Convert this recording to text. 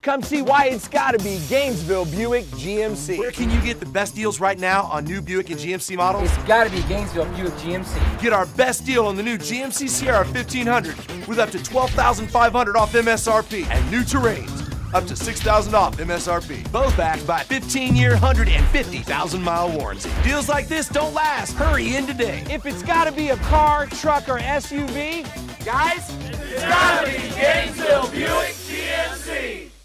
Come see why it's gotta be Gainesville Buick GMC. Where can you get the best deals right now on new Buick and GMC models? It's gotta be Gainesville Buick GMC. Get our best deal on the new GMC Sierra 1500 with up to $12,500 off MSRP and new Terrains up to $6,000 off MSRP. Both backed by 15-year, 150,000-mile warranty. Deals like this don't last. Hurry in today. If it's gotta be a car, truck, or SUV, guys, it's gotta be Gainesville Buick GMC.